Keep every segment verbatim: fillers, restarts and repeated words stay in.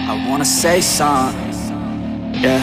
I wanna say something, yeah.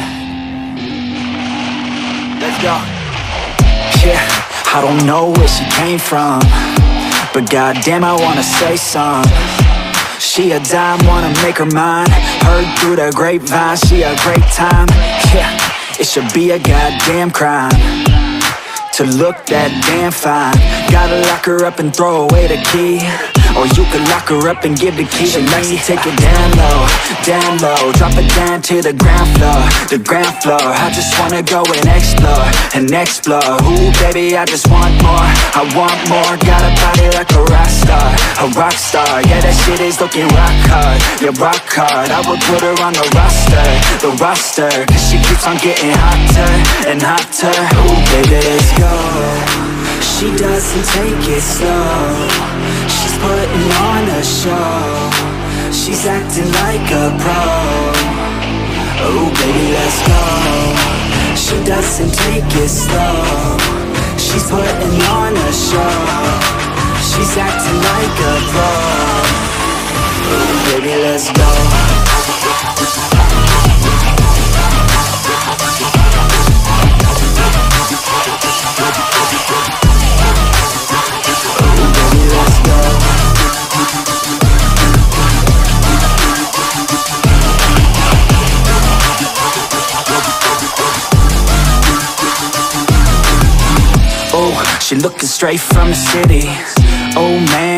Let's go. Yeah, I don't know where she came from, but goddamn, I wanna say something. She a dime, wanna make her mine. Heard through the grapevine, she a great time. Yeah, it should be a goddamn crime to look that damn fine. Gotta lock her up and throw away the key, or you could lock her up and give the key to me. She likes to take it down low, down low, drop it down to the ground floor, the ground floor. I just wanna go and explore, and explore. Ooh, baby, I just want more, I want more. Got a body like a rock star, a rock star. Yeah, that shit is looking rock hard, yeah, rock hard. I would put her on the roster, the roster, cause she keeps on getting hotter and hotter. Ooh, baby, let's go. She doesn't take it slow, she's putting on a show. She's acting like a pro. Oh baby, let's go. She doesn't take it slow, she's putting on a show. She's acting like a pro. Oh baby, let's go. She looking straight from the city. Oh man,